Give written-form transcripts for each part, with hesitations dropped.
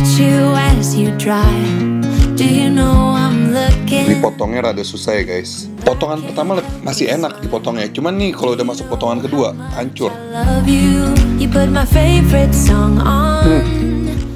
watch you as you drive. Do you know I'm looking? Ini potongnya rada susah ya guys. Potongan pertama masih enak dipotongnya, cuman nih kalau udah masuk potongan kedua hancur. I love you. You put my favorite song on.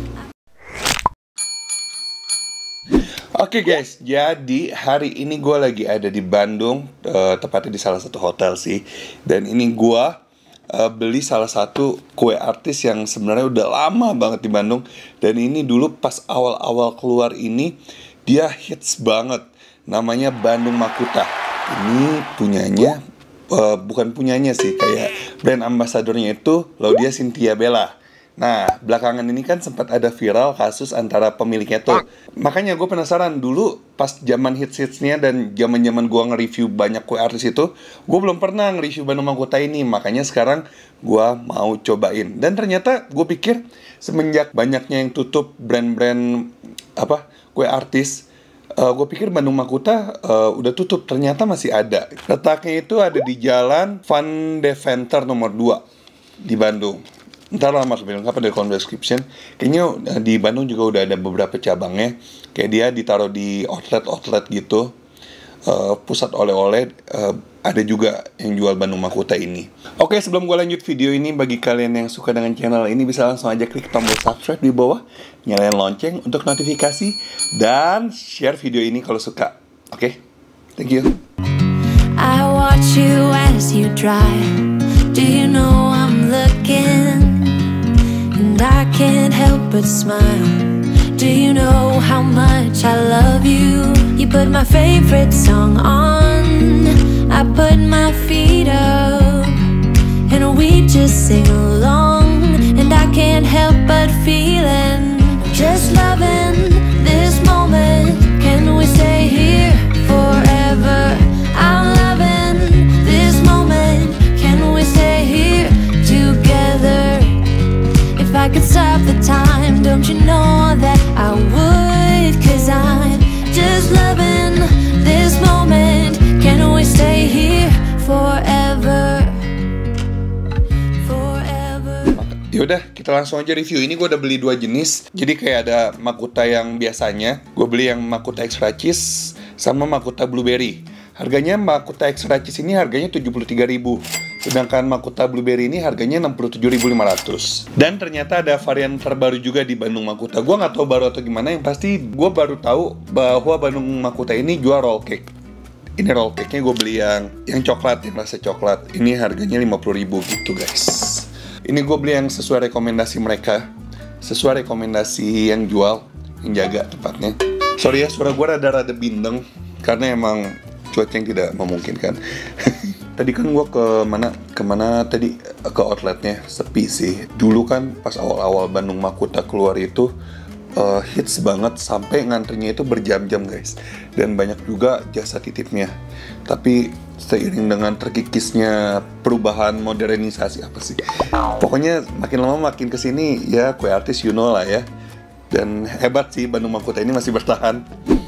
Oke guys, jadi hari ini gue lagi ada di Bandung, tepatnya di salah satu hotel sih. Dan ini gue beli salah satu kue artis yang sebenarnya udah lama banget di Bandung. Dan ini dulu pas awal-awal keluar ini, dia hits banget. Namanya Bandung Makuta. Ini punyanya, bukan punyanya sih, kayak brand ambasadornya itu Laudia Cynthia Bella. Nah, belakangan ini kan sempat ada viral kasus antara pemiliknya tuh. Makanya gue penasaran dulu pas zaman hits-hitsnya dan zaman-zaman gue nge-review banyak kue artis itu, gue belum pernah nge-review Bandung Makuta ini. Makanya sekarang gue mau cobain. Dan ternyata gue pikir semenjak banyaknya yang tutup brand-brand kue artis, gue pikir Bandung Makuta udah tutup. Ternyata masih ada. Letaknya itu ada di Jalan Van Deventer nomor 2 di Bandung. Ntar lah mas bilang apa dari kolom description. Kayaknya di Bandung juga udah ada beberapa cabangnya. Kayak dia ditaruh di outlet gitu. Pusat oleh-oleh ada juga yang jual Bandung Makuta ini. Oke, sebelum gue lanjut video ini, bagi kalian yang suka dengan channel ini bisa langsung aja klik tombol subscribe di bawah, nyalain lonceng untuk notifikasi, dan share video ini kalau suka. Oke, thank you. I watch you as you drive. Do you know I'm looking? And I can't help but smile. Do you know how much I love you? You put my favorite song on. I put my feet up, and we just sing along. And I can't help but feeling, just loving this moment. Can we stay here forever? I'm loving this moment. Can we stay here together? If I could stop the time, don't you know that I would? 'Cause I'm just loving this moment. Can we stay here forever? Forever. Yaudah, kita langsung aja review. Ini gue udah beli 2 jenis. Jadi kayak ada Makuta yang biasanya. Gue beli yang Makuta Extra Cheese sama Makuta Blueberry. Harganya Makuta Extra Cheese ini harganya 73.000. Sedangkan Makuta Blueberry ini harganya 67.500. Dan ternyata ada varian terbaru juga di Bandung Makuta. Gue nggak tahu baru atau gimana. Yang pasti gue baru tahu bahwa Bandung Makuta ini jual roll cake. Ini roll cake-nya gue beli yang coklat, yang rasa coklat. Ini harganya 50.000 gitu guys. Ini gue beli yang sesuai rekomendasi mereka. Sesuai rekomendasi yang jual, yang jaga tepatnya. Sorry ya, suara gue rada-rada bindeng karena emang cuaca yang tidak memungkinkan. Tadi kan gue kemana tadi, ke outletnya sepi sih. Dulu kan pas awal-awal Bandung Makuta keluar itu hits banget, sampai ngantrinya itu berjam-jam guys. Dan banyak juga jasa titipnya. Tapi seiring dengan terkikisnya perubahan modernisasi pokoknya makin lama makin kesini ya kue artis you know lah ya. Dan hebat sih Bandung Makuta ini masih bertahan.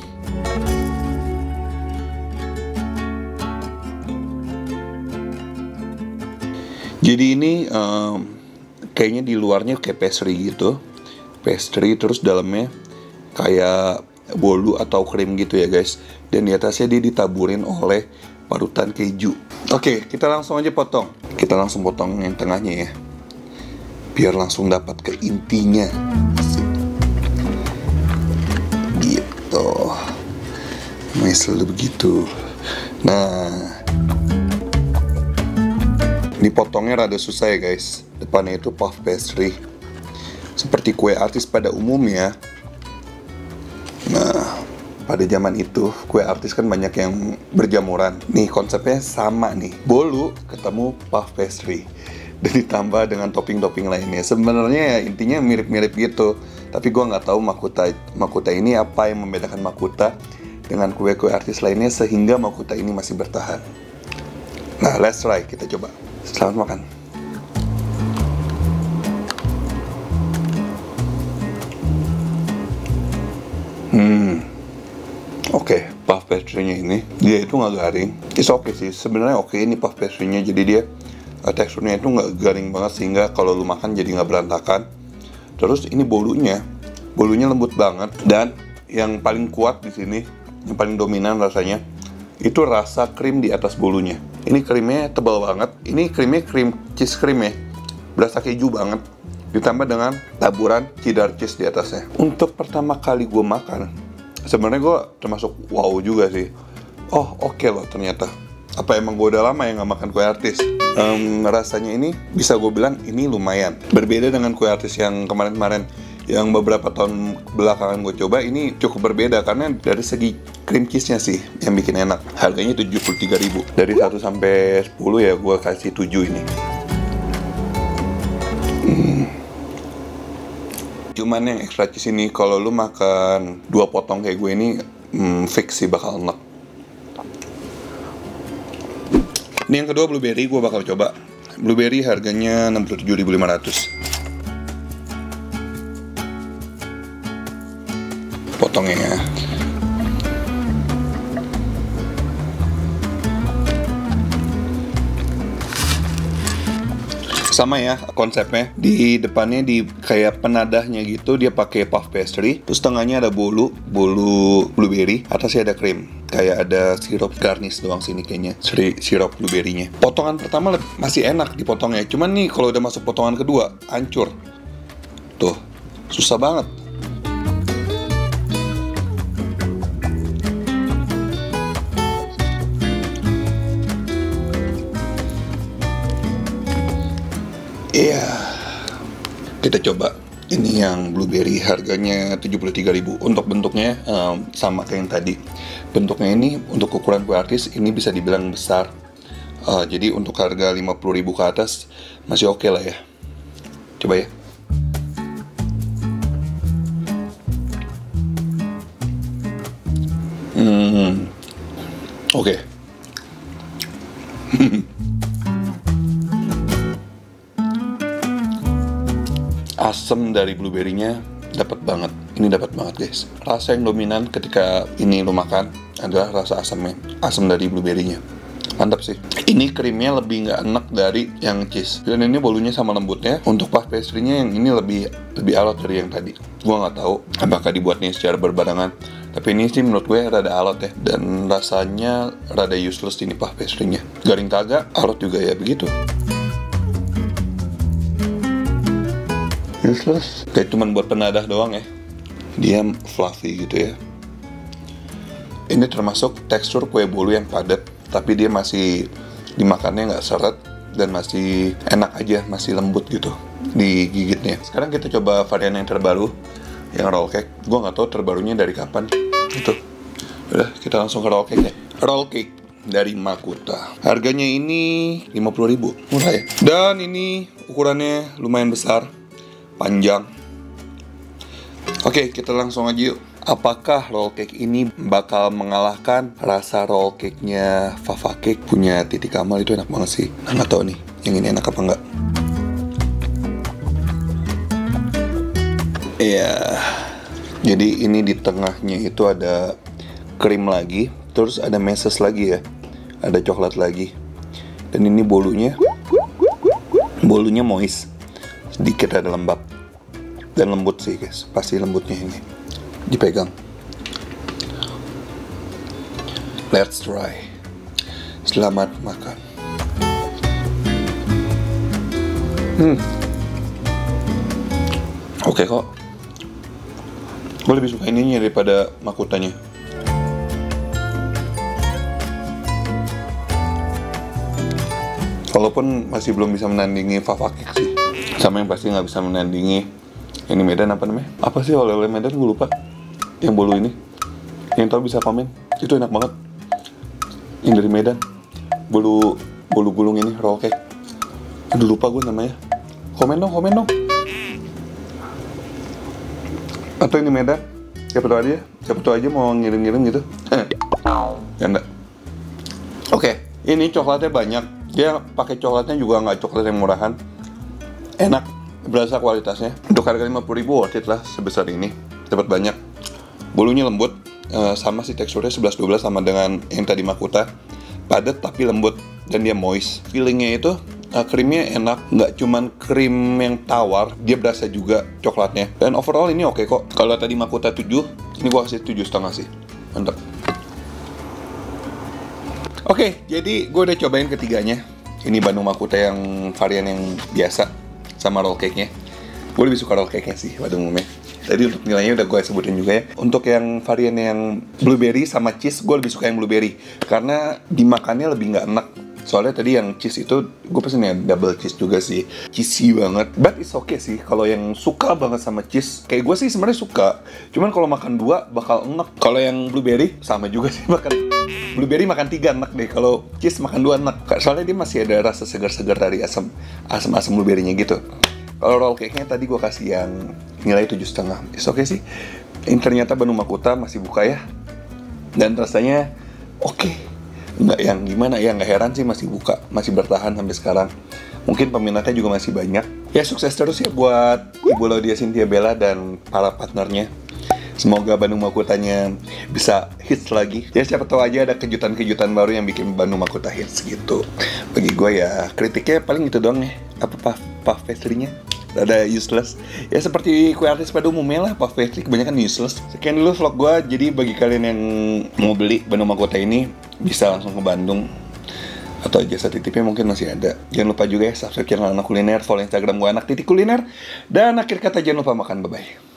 Jadi ini kayaknya di luarnya kayak pastry gitu. Pastry terus dalamnya kayak bolu atau krim gitu ya guys. Dan di atasnya dia ditaburin oleh parutan keju. Oke, kita langsung aja potong. Kita langsung potong yang tengahnya ya, biar langsung dapat ke intinya. Gitu. Selalu begitu. Nah, ini potongnya rada susah ya guys. Depannya itu puff pastry, seperti kue artis pada umumnya. Nah, pada zaman itu kue artis kan banyak yang berjamuran. Nih konsepnya sama nih, bolu ketemu puff pastry dan ditambah dengan topping-topping lainnya. Sebenarnya ya intinya mirip-mirip gitu. Tapi gue nggak tahu Makuta ini apa yang membedakan Makuta dengan kue-kue artis lainnya sehingga Makuta ini masih bertahan. Nah, let's try, kita coba. Selamat makan. Oke, puff pastry-nya ini dia itu nggak garing. It's okay sih, sebenarnya oke ini puff pastry-nya. Jadi dia teksturnya itu nggak garing banget sehingga kalau lu makan jadi nggak berantakan. Terus ini bolunya Bolunya lembut banget, dan yang paling kuat di sini, yang paling dominan rasanya itu rasa krim di atas bolunya. Ini krimnya tebal banget. Ini krimnya krim cheese cream ya, berasa keju banget, ditambah dengan taburan cheddar cheese di atasnya. Untuk pertama kali gue makan, sebenarnya gue termasuk wow juga sih. Oh oke loh ternyata. Apa emang gue udah lama ya nggak makan kue artis? Rasanya ini bisa gue bilang ini lumayan. Berbeda dengan kue artis yang kemarin-kemarin, yang beberapa tahun belakangan gue coba, ini cukup berbeda karena dari segi cream cheese-nya sih yang bikin enak. Harganya 73.000. Dari 1 sampai 10 ya gue kasih 7 ini. Cuman yang extra cheese ini kalau lu makan 2 potong kayak gue ini fix sih bakal enak. Ini yang kedua blueberry, gue bakal coba. Blueberry harganya 67.500. Potongnya ya. Sama ya konsepnya, di depannya di kayak penadahnya gitu dia pakai puff pastry, terus tengahnya ada bolu blueberry, atasnya ada krim, kayak ada sirup garnish doang sini kayaknya, sirup blueberry-nya. Potongan pertama masih enak dipotongnya, cuman nih kalau udah masuk potongan kedua hancur. Tuh, susah banget. Iya, kita coba. Ini yang blueberry harganya 73.000. Untuk bentuknya sama kayak yang tadi. Bentuknya ini untuk ukuran kue artis ini bisa dibilang besar. Jadi untuk harga 50.000 ke atas masih oke lah ya. Coba ya. Oke. Asam dari blueberry-nya dapat banget. Ini dapat banget guys. Rasa yang dominan ketika ini lo makan adalah rasa asamnya, asam dari blueberry-nya. Mantap sih. Ini krimnya lebih nggak enak dari yang cheese. Dan ini bolunya sama lembutnya. Untuk puff pastry-nya yang ini lebih alot dari yang tadi. Gua nggak tahu apakah dibuatnya secara berbarengan. Tapi ini sih menurut gue rada alot ya. Dan rasanya rada useless ini puff pastry-nya. Garing kagak, alot juga ya begitu. Useless. Kayak cuman buat penadah doang ya. Dia fluffy gitu ya. Ini termasuk tekstur kue bolu yang padat, tapi dia masih dimakannya nggak seret dan masih enak aja, masih lembut gitu digigitnya. Sekarang kita coba varian yang terbaru, yang roll cake. Gue nggak tahu terbarunya dari kapan. Gitu. Udah, kita langsung ke roll cake ya. Roll cake dari Makuta. Harganya ini 50.000, murah ya. Dan ini ukurannya lumayan besar, panjang. Oke, kita langsung aja yuk. Apakah roll cake ini bakal mengalahkan rasa roll cake-nya Fava Cake punya Titi Kamal? Itu enak banget sih. Nah, nggak tahu nih, yang ini enak apa enggak. Iya. Jadi ini di tengahnya itu ada krim lagi, terus ada meses lagi ya, ada coklat lagi. Dan ini bolunya moist, sedikit ada lembab dan lembut sih guys, pasti lembutnya ini. Dipegang. Let's try. Selamat makan. Oke kok. Gue lebih suka ininya daripada Makutanya. Walaupun masih belum bisa menandingi Fava Cake sih. Sama yang pasti nggak bisa menandingi ini Medan, apa namanya? Apa sih oleh-oleh Medan? Gue lupa. Yang bolu ini. Yang tahu bisa komen. Itu enak banget. Yang dari Medan. Bolu gulung ini, roll cake. Aduh lupa gue namanya. Komen dong. Atau ini Medan. Siapa tahu aja mau ngirim-ngirim gitu. Ya enggak. Oke, ini coklatnya banyak. Dia pakai coklatnya juga nggak coklat yang murahan. Enak, berasa kualitasnya. Untuk harga 50.000 worth it lah sebesar ini. Dapat banyak. Bolunya lembut, sama sih teksturnya 11-12 sama dengan yang tadi Makuta. Padat tapi lembut dan dia moist. Feelingnya itu Krimnya enak, nggak cuman krim yang tawar, dia berasa juga coklatnya. Dan overall ini oke kok. Kalau tadi Makuta 7, ini gua kasih 7,5 sih. Mantap. Oke, jadi gue udah cobain ketiganya. Ini Bandung Makuta yang varian yang biasa sama roll cake-nya. Gue lebih suka roll cake-nya sih pada umumnya. Tadi untuk nilainya udah gue sebutin juga ya. Untuk yang varian yang blueberry sama cheese, gue lebih suka yang blueberry karena dimakannya lebih nggak enak. Soalnya tadi yang cheese itu gue pesen yang double cheese juga sih, cheesy banget. But it's okay sih kalau yang suka banget sama cheese. Kayak gue sih sebenarnya suka, cuman kalau makan 2 bakal enak. Kalau yang blueberry sama juga sih, makan blueberry makan 3 enak deh. Kalau cheese makan 2 enak. Soalnya dia masih ada rasa segar-segar dari asam blueberry-nya gitu. Kalau roll cake-nya tadi gue kasih yang nilai 7,5. It's okay sih. Ini ternyata Bandung Makuta masih buka ya. Dan rasanya oke. Nggak yang gimana ya, nggak heran sih masih buka, masih bertahan sampai sekarang. Mungkin peminatnya juga masih banyak. Ya sukses terus ya buat Ibu Laudia Cynthia Bella dan para partnernya. Semoga Bandung Makutanya bisa hits lagi. Ya siapa tahu aja ada kejutan-kejutan baru yang bikin Bandung Makuta hits gitu. Bagi gue ya kritiknya paling itu doang ya. Apa puff pastry-nya ada useless. Ya seperti kue artis pada umumnya lah, puff pastry kebanyakan useless. Sekian dulu vlog gue. Jadi bagi kalian yang mau beli Bandung Makuta ini bisa langsung ke Bandung atau jasa titipnya mungkin masih ada. Jangan lupa juga ya subscribe channel Anak Kuliner, follow Instagram gue Anak Kuliner, dan akhir kata jangan lupa makan. Bye bye.